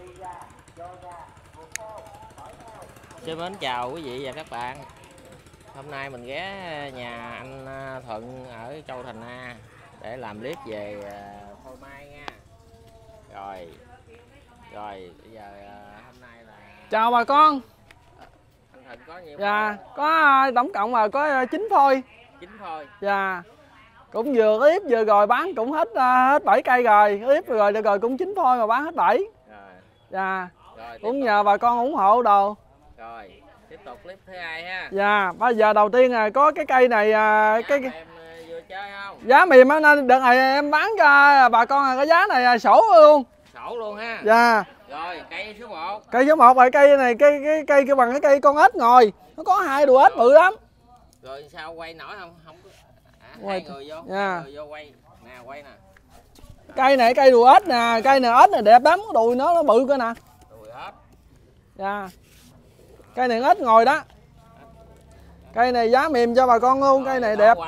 Xin mến chào quý vị và các bạn. Hôm nay mình ghé nhà anh Thuận ở Châu Thành A để làm clip về phôi mai nha. Rồi bây giờ hôm nay là chào bà con. anh Thuận có nhiều Dạ, có tổng cộng là có 9 phôi. 9 phôi. Dạ. Cũng vừa clip vừa rồi bán cũng hết 7 cây rồi. Clip rồi cũng 9 phôi mà bán hết 7. Rồi. Dạ. Rồi, cũng nhờ bà con ủng hộ đồ. Rồi, tiếp tục clip thứ hai ha. Dạ, bây giờ đầu tiên là có cái cây này cái em vừa chơi không? giá mềm á, nên đợt này em bán cho bà con là cái giá này sổ luôn. Sổ luôn ha. Dạ. Rồi, cây số 1. Cây số 1 là cây này cây bằng cái cây con ếch ngồi. Nó có 2 đùa ếch bự lắm. Rồi sao quay nổi không? Không có. Quay. Hai người vô. Dạ. Hai người vô quay. Nè, quay nè. Cây này cây đùa ếch nè, cây này ếch này đẹp lắm, cái đùi nó bự cơ nè. Đùi ếch. Dạ. Cây này ếch ngồi đó. Cây này giá mềm cho bà con luôn, cây này đẹp.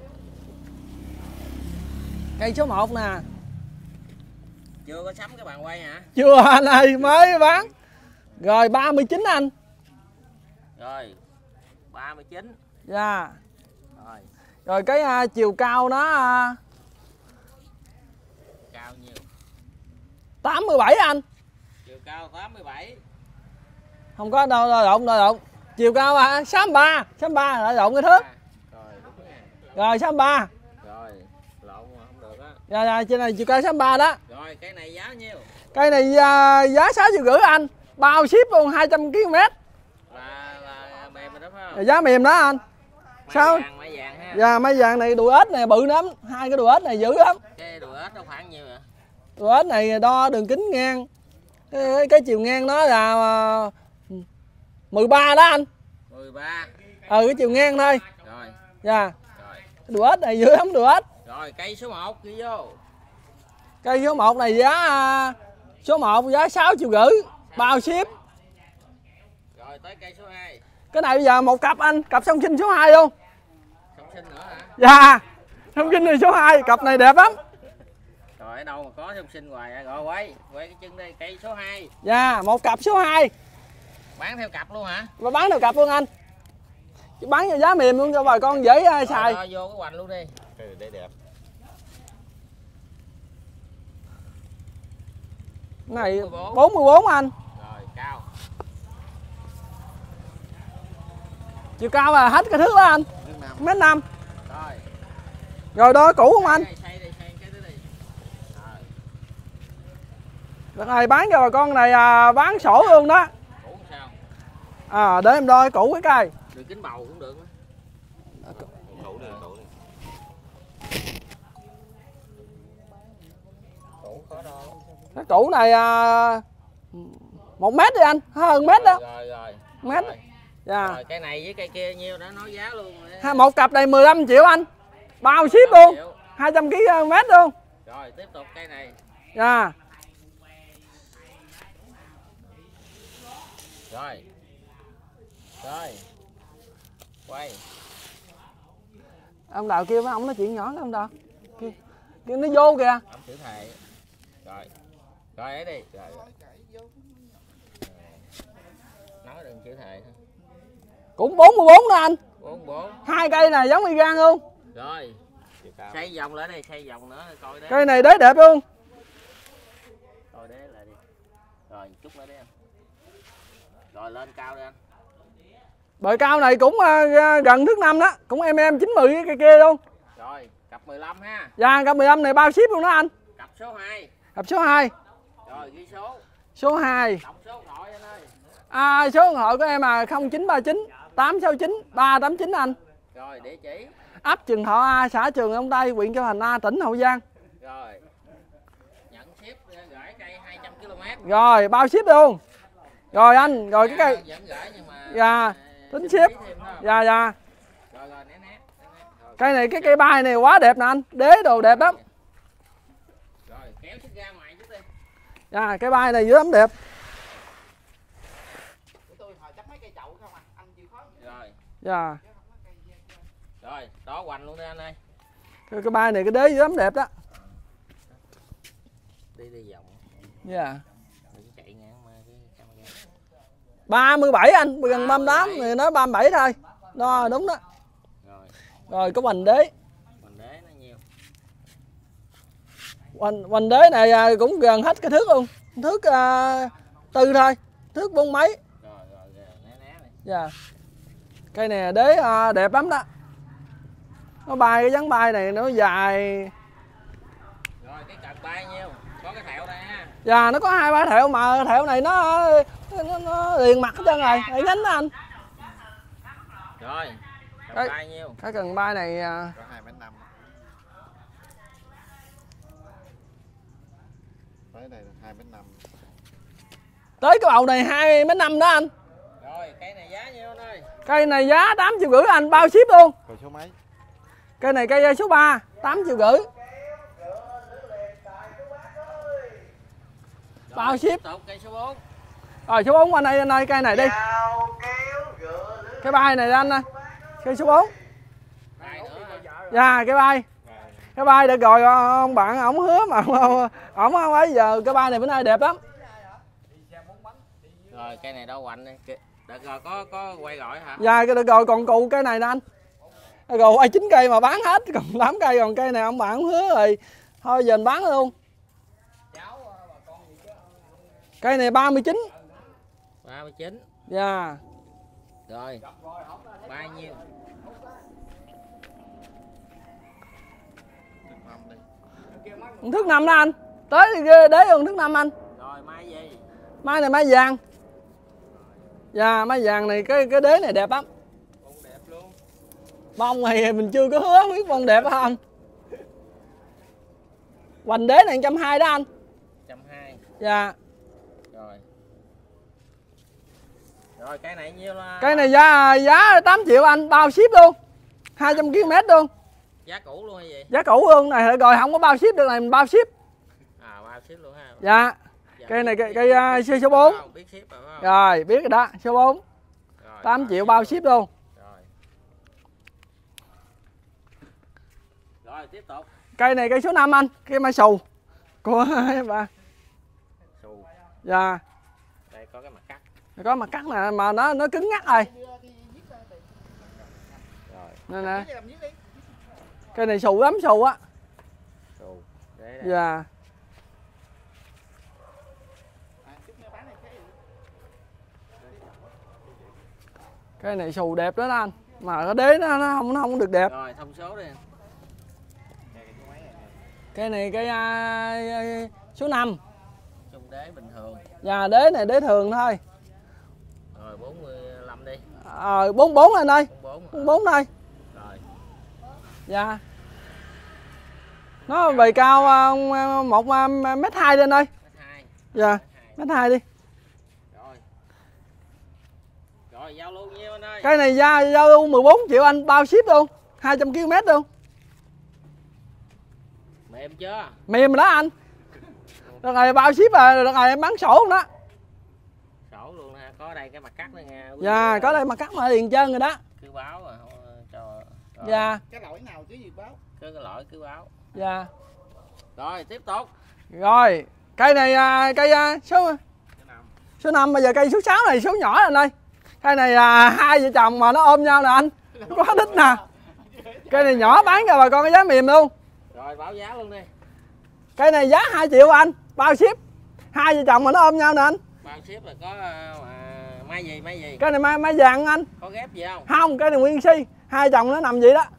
Cây số 1 nè. Chưa có sắm cái bàn quay hả? Chưa anh ơi, mới bán. Rồi 39 anh. Rồi 39. Dạ. Rồi. Rồi cái chiều cao nó Cao nhiêu? 87 anh. Chiều cao 87. Không có đâu, đo lộn. Chiều cao 63 lại lộn cái thước. Rồi đúng nha. Rồi 63. Rồi lộn mà không được á. Dạ, trên này chiều cao 63 đó. Rồi cây này giá nhiêu? Cây này giá 6,5 triệu anh. Bao ship luôn 200 km. Là mềm rồi đó phải không? Giá mềm đó anh. Sao? Mai vàng ha. Dạ, mai vàng này đùi ếch này bự lắm, 2 cái đùi ếch này dữ lắm. Cái đùi ếch nó khoảng nhiêu vậy? Đùi ếch này đo đường kính ngang. Cái chiều ngang nó là 13 đó anh. 13. Cái chiều ngang thôi. Rồi. Dạ. Rồi. Đùi ếch này dữ lắm đùi ếch. Rồi cây số 1 ghi vô. Cây số 1 này số 1 giá 6,5 triệu, bao ship. Rồi tới cây số 2. Cái này bây giờ một cặp anh, cặp song sinh số 2 luôn. Song sinh nữa hả? Dạ. Song sinh này số 2, cặp này đẹp lắm. Rồi ở đâu mà có song sinh hoài. Rồi quay cái chân đây, cây số 2. Dạ, một cặp số 2. Bán theo cặp luôn hả? Và bán theo cặp luôn anh. Bán cho giá mềm luôn cho bà con dễ xài. Rồi vô cái hoành luôn đi. Để đẹp. Này 44 anh. Rồi cao. Chiều cao là hết cái thước đó anh. 1m5. Rồi. Rồi đó cũ không anh? Xây cái đó đi. Đợt này bán cho bà con này bán sổ luôn đó. Cũ sao? Để em đo cái cũ cái cây. Đường kính bầu cũng được. Cũ đi. Cũ có đâu. Cái cũ này 1 mét đi anh, hơn mét đó. Rồi. Mét. Dạ. Rồi cái này với cây kia nhiêu đã nói giá luôn rồi. Một cặp này 15 triệu anh. Bao ship luôn. 200 km luôn. Rồi tiếp tục cây này. Dạ. Rồi. Quay. Ông Đào kêu với ông nói chuyện nhỏ cái ông Đào. Kêu nó vô kìa. Ông chữ thề. Rồi ấy đi. Rồi. Nói đừng chữ thề thôi. Cũng 44 đó anh. 44. 2 cây này giống y gan luôn. Rồi. Xây vòng lại đây, xây vòng nữa coi đấy. Cây này đế đẹp luôn. Coi đế lại đi. Rồi chút nữa đi anh. Rồi lên cao đi anh. Bờ cao này cũng gần thước 5 đó, cũng em 90 cái cây kia luôn. Rồi, cặp 15 ha. Dạ, cặp 15 này bao ship luôn đó anh. Cặp số 2. Cặp số 2. Rồi ghi số. Số 2. Đọc số điện thoại anh ơi. Số điện thoại của em là 0939 869 389 anh. Rồi địa chỉ. Ấp Trường Thọ A, xã Trường Long Tây, huyện Châu Thành A, tỉnh Hậu Giang. Rồi. Nhận ship gửi cây 200 km. Rồi, bao ship luôn. Rồi anh, rồi cái cây. Vẫn gửi nhưng mà Dạ, tính ship. Dạ. Rồi né. Cây này cái cây bay này quá đẹp nè anh, đế đồ đẹp lắm. Rồi kéo chiếc ra ngoài chút đi. Dạ, cây bay này dữ lắm đẹp. Tôi hồi chắc mấy cây chậu không à, anh chịu khó. Rồi. Dạ. Rồi, đó hoành luôn đi anh ơi. Cái bay này cái đế dữ lắm đẹp đó. Đi vòng. Dạ. Đừng chạy ngang. 37 anh, gần 38 37. thì nói 37 thôi. Đó đúng đó. Rồi. Rồi có hoành đế. Hoành đế nó nhiêu? Hoành đế này cũng gần hết cái thước luôn. Thước tư thôi, thước 4 mấy. Rồi né né này. Dạ. Cây này đế đẹp lắm đó. Nó bay, cái dáng bay này nó dài. Rồi cái cật bay nhiêu? Có cái thẹo đây ha. Dạ nó có 2-3 thẹo mà thẹo này nó liền mặt hết trơn rồi, để nhánh đó anh. Rồi. Cật Cái- bay nhiêu? Cái cần bay này Có 2,5 m. Tới đây là 2,5 m. tới cái bầu này 2,5 m đó anh. Rồi cây này giá nhiêu anh ơi? Cây này giá 8,5 triệu anh, bao ship luôn. Còn số mấy? Cây này cây số 3, 8,5 triệu. Bao ship. Tiếp tục cây số 4. Rồi số 4 anh ơi, cây này đi. Cái bay này anh ơi. Cây số 4. Bay nữa hả? Dạ cái bay. Cái bay được rồi ông bạn ổng hứa mà ổng không ấy giờ cái bay này bữa nay đẹp lắm. Rồi cây này đâu hoành đi. Được rồi có quay gọi hả? Dạ cái được rồi còn cụ cây này nè anh. Rồi 9 cây mà bán hết còn 8 cây, còn cây này ông bạn ổng hứa rồi. Thôi giờ mình bán luôn. Cây này 39. 39. Dạ. Rồi. Bao nhiêu? Thước 5 đó anh. Tới đế luôn thước 5 anh. Rồi mai gì? Mai này mai vàng. Dạ mai vàng này cái đế này đẹp lắm. Bông đẹp luôn. Bông này mình chưa có hứa biết bông đẹp hả anh. Hoành đế này 120 đó anh. 120. Dạ. Rồi. Rồi cây này nhiêu là? Cây này giá 8 triệu anh, bao ship luôn. 200 km luôn. Giá cũ luôn hay gì? Giá cũ luôn này rồi không có bao ship được này mình bao ship. À bao ship luôn ha. Dạ. Dạ, Cây này biết- cây số 4. Biết ship rồi phải không? Rồi biết rồi đó, số 4. Rồi, 8 triệu bao ship luôn. Rồi. Rồi tiếp tục. Cây này cây số 5 anh, cây mai xù. Của bà. Xù. Dạ. Đây có cái mặt cắt. Có mặt cắt nè mà nó cứng ngắc rồi. Rồi. Nè nè. Cây này xù lắm, xù á. Xù. Để đây. Dạ. Cây này xù đẹp đó anh. Mà cái đế nó không được đẹp. Rồi thông số đi. Cây này cây số 5. Trung đế bình thường. Dạ đế này đế thường thôi. Rồi 45 đi. 44 anh ơi. 44. 44 thôi. Rồi. Dạ. Nó bề cao 1m2 lên ơi. M2. Dạ. M2 đi. Rồi. Rồi giao lưu nhiêu anh ơi? Cây này giao lưu 14 triệu anh, bao ship luôn. 200 km luôn. Mềm chưa? Mềm rồi đó anh. Đợt này bao ship rồi, đợt này em bán sổ luôn đó. Sổ luôn ha, có đây cái mặt cắt nữa nha. Dạ, có đây mà cắt mà liền trơn rồi đó. Cứ báo rồi cho. Rồi. Dạ. Cái lỗi nào chứ gì báo? Cứ cái lỗi cứ báo. Dạ. Rồi tiếp tục. Rồi, cây này cây số 5, bây giờ cây số 6 này số nhỏ anh ơi. Cây này hai vợ chồng mà nó ôm nhau nè anh. Có đít nè. Cây này nhỏ bán cho bà con cái giá mềm luôn. Rồi báo giá luôn đi. Cây này giá 2 triệu anh, bao ship. Hai vợ chồng mà nó ôm nhau nè anh. Bao ship là có mai gì? Cây này mai vàng anh. Có ghép gì không? Không, cây này nguyên si. Hai chồng nó nằm vậy đó.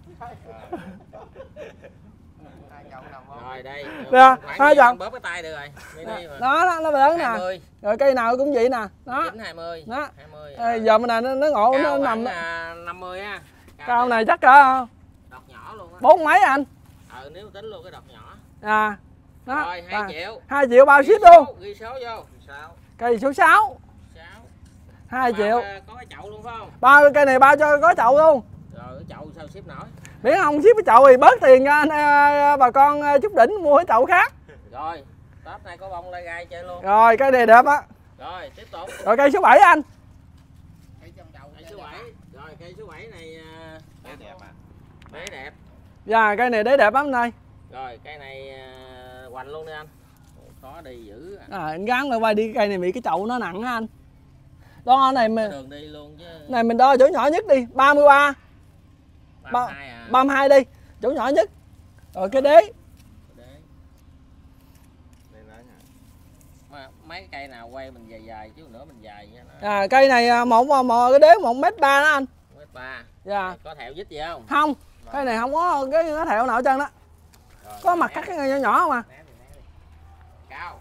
Rồi đây. Nè, Khoảng hai nhiêu chồng. anh bóp cái tay được rồi. Mini mà. Đó, nó lớn nè. 20. Rồi cây nào cũng vậy nè. Đó. 9 20. Đó. 20. Giờ bên này nó ngộ nó Cao nằm. khoảng 50 ha. Cao này chắc cỡ Đọt nhỏ luôn á. 4 mấy anh. Nếu tính luôn cái đọt nhỏ. À. Đó. Rồi 2 triệu. 2 triệu bao ship luôn. Ghi số vô. Cây số 6. 6. 2 triệu. Có cái chậu luôn phải không? Bao cây này bao cho có chậu luôn. Rồi cái chậu sao ship nổi? Miễn không ship cái chậu thì bớt tiền cho anh bà con chút đỉnh mua cái chậu khác. Rồi, Tết này có bông lai gai chơi luôn. Rồi cây này đẹp á. Rồi, tiếp tục. Rồi cây số 7 anh. Cây số 7. Rồi cây số 7 này Đấy đẹp à. đế đẹp. Dạ cây này đế đẹp lắm anh ơi. Rồi cây này hoành luôn đi anh. Khó đi dữ. Anh gắn lại quay đi, cây này bị cái chậu nó nặng á anh. Đo này mình, đường đi luôn chứ. này mình đo chỗ nhỏ nhất đi, 33, 32 à. 32 đi, chỗ nhỏ nhất. Rồi cái đế. Để Đây lá nha. mà mấy cây nào quay mình dài dài chứ nữa mình dài cho nó. Cây này cái đế 1m3 đó anh. 1m3. Dạ. Có thẹo dít gì không? Không, cây này không có cái thẹo nào hết trơn đó. Rồi, Có mặt cắt cái nhỏ nhỏ không à. né đi. Cao.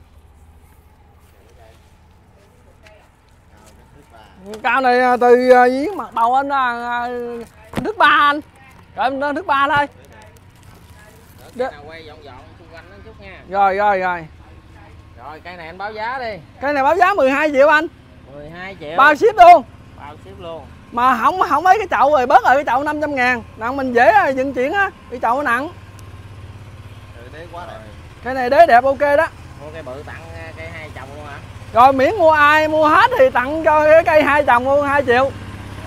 Cao này từ dưới mặt đầu anh thước 3 anh. Rồi nó thước 3 thôi. Cái nào quay dọn xung quanh nó chút nha. Rồi. Rồi cây này anh báo giá đi. Cây này báo giá 12 triệu anh. 12 triệu. Bao ship luôn. Bao ship luôn. Mà không mấy cái chậu rồi bớt rồi, cái chậu 500.000. Nặng mình dễ vận chuyển á, cái chậu nó nặng. Đế quá đẹp. Cây này đế đẹp ok đó. Mua cây bự tặng cây 2 chồng luôn hả? Rồi miễn mua ai mua hết thì tặng cho cái cây 2 chồng luôn 2 triệu. Rồi.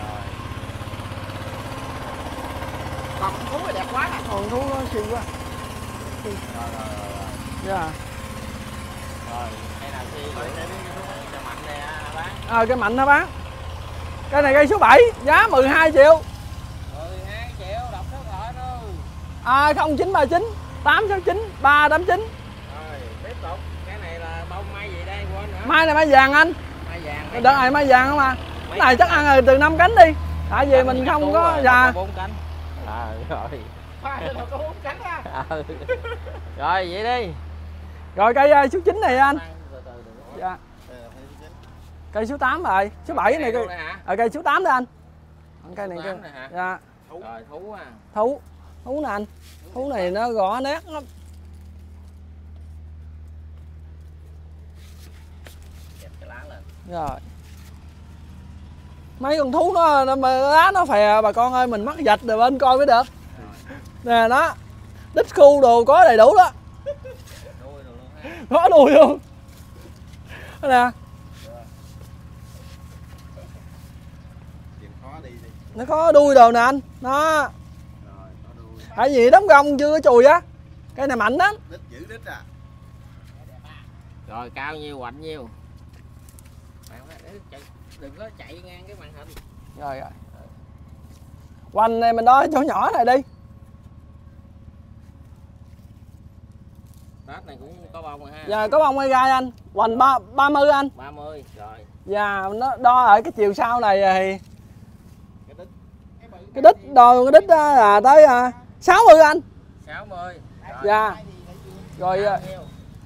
Còn thú này đẹp quá nè. Còn thú nó xinh quá. Rồi. Dạ. Rồi, cây nào chi cho mạnh đây bán. Cái mạnh hả bán? Cây này cây số 7, giá 12 triệu. 12 triệu, đọc số gọi luôn. 0939 869 389. Rồi, tiếp tục. Cái này là bông mai gì đây quên nữa. Mai này mai vàng anh. Mai vàng. Đợt này mai vàng không à. Cái này chắc ăn rồi từ 5 cánh đi. Tại vì mình không có già. 4 cánh. Rồi. Có 4 cánh á. Rồi vậy đi. Rồi cây số 9 này anh. Từ từ đừng. Dạ. Cây số 8 rồi, số 7 này cây. Cây số 8 đó anh. Cây này cây. Hả? Dạ. Rồi thú à. Thú nè anh. Thú này nó gõ nét lắm. Kẹp cái lá lên. Rồi. Mấy con thú nó lá nó phè bà con ơi, mình mắc vạch rồi bên coi mới được. Nè nó. Đít khu đồ có đầy đủ đó. Đuôi rồi luôn ha. Có đuôi luôn. Đó nè. Chịu khó đi. Nó có đuôi đồ nè anh. Nó. Rồi, có đuôi. Tại vì đóng gông chưa có chùi á. Cây này mạnh lắm. Đít giữ đít à. Rồi cao nhiêu hoạnh nhiêu. Đừng có chạy ngang cái màn hình. Rồi. Hoành này mình đo chỗ nhỏ này đi. Tết này cũng có bông rồi ha. Dạ có bông hay gai anh. Hoành 30 anh. 30 rồi. Dạ nó đo ở cái chiều sau này thì Cái cái đo cái đít đó là tới 60 anh. 60. Rồi. Dạ. Rồi Bao nhiêu?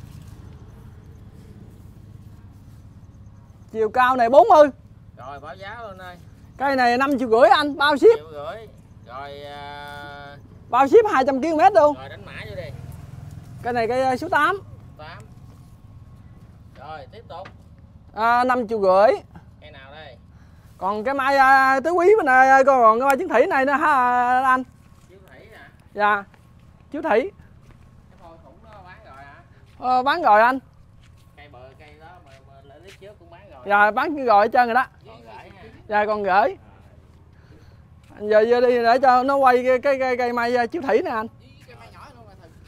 chiều cao này 40. Rồi báo giá luôn ơi. Cây này 5,5 triệu anh, bao ship. 1,5 triệu. Rồi Bao ship 200 km luôn. rồi đánh mã vô đi. Cây này cây số 8. 8. Rồi tiếp tục. 5,5 triệu. Cây nào đây? Còn cái mai tứ quý bên này, còn cái mai chứng thủy này nữa ha anh. Chiếu thủy nè. Dạ. Chiếu thủy. Cái phôi khủng đó bán rồi hả? Bán rồi anh. Cây bờ cây đó mà lại clip trước cũng bán rồi. Dạ bán rồi hết trơn rồi đó. Còn gửi ha. Dạ còn gửi. Giờ đi để cho nó quay cái cây mai chiếu thủy nè anh. cây mai nhỏ luôn mà thử.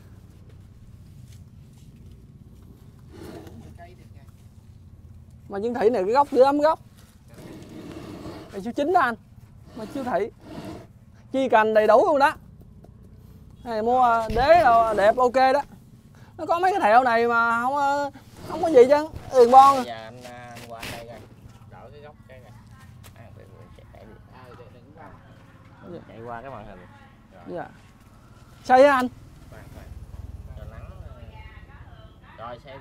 Mà chứng thủy này cái gốc dữ lắm gốc. Cây số 9 đó anh. Mà chiếu thủy. Chi cành đầy đủ luôn đó. Này mua đế rồi đẹp ok đó. Nó có mấy cái thẹo này mà không có gì chứ. Tiền bon. Bây giờ anh qua đây coi. Đỡ cái góc cái này. Chạy qua cái màn hình. Rồi. Dạ. Xây á anh. Cho nắng. Rồi xây đi.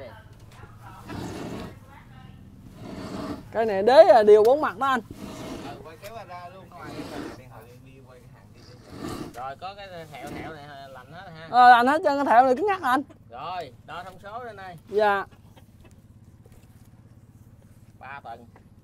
Cái này đế điều 4 mặt đó anh. Quay kéo ra luôn ngoài đi quay cái hàng đi. Rồi có cái thẹo này lành hết ha. Anh hết trơn cái thẹo này cứng nhắc anh. Rồi, đo thông số lên đây. Dạ. 3 tầng.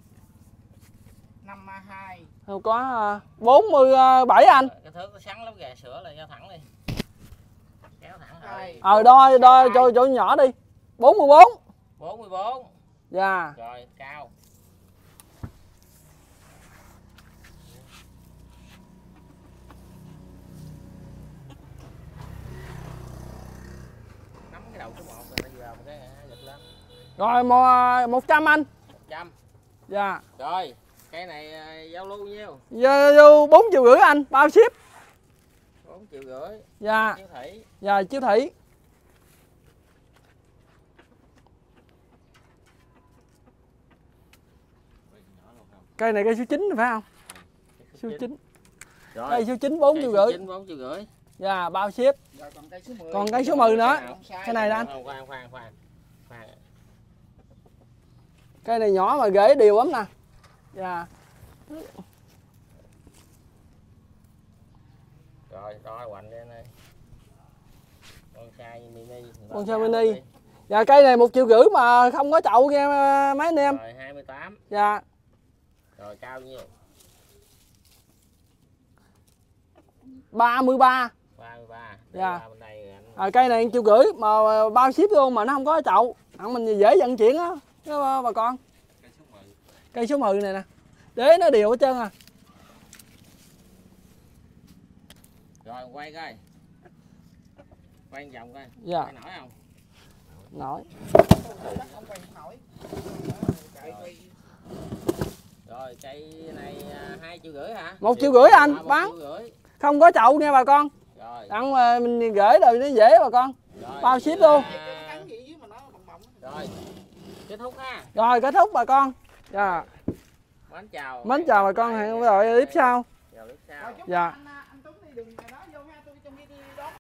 52. Không có 47 anh. Cái thước nó sắn lắm kìa, sửa lại cho thẳng đi. Kéo thẳng rồi. Đo cho chỗ nhỏ đi. 44. 44. Dạ. Rồi, cao. Nắm cái đầu số 1 rồi nó vào một cái giật lên. Rồi 100 anh. 100. Dạ. Rồi cây này giao lưu nhiêu? Vô 4,5 triệu anh, bao ship. 4,5 triệu. Dạ. Chiếu thủy. Dạ chiếu thủy. Cây này cây số 9 phải không? Số 9. Rồi. Cây số 9 4,5 triệu. 4,5 triệu. Dạ bao ship. Rồi còn cây số 10. Còn cây số 10 nữa. Không sai. Cái này đó anh. Khoan. Cây này nhỏ mà rễ đều lắm nè. Dạ. Rồi, đo hoành lên đây. Bonsai mini. Bonsai mini. Dạ cây này 1,5 triệu mà không có chậu nha mấy anh em. Rồi 28. Dạ. Rồi cao nhiêu? 33. 33. Dạ. Bên đây anh... Cây này 1,5 triệu mà bao ship luôn mà nó không có chậu. Mình dễ vận chuyển á bà con. Cây số 10 này nè. Đế nó đều hết trơn à. Rồi quay coi. Quay vòng coi. Dạ. Quay nổi không? Nổi. Không quay nổi. Rồi cây này 2,5 triệu hả? 1,5 triệu anh bán. 1,5 triệu. Không có chậu nha bà con. Rồi. Ăn mình gửi rồi nó dễ bà con. Rồi. Bao ship luôn. Rồi. Kết thúc ha. Rồi kết thúc bà con. Dạ. Mến chào. Mến chào bà con, hẹn gặp lại clip sau. Chào clip sau. Dạ. Anh Tuấn đi đừng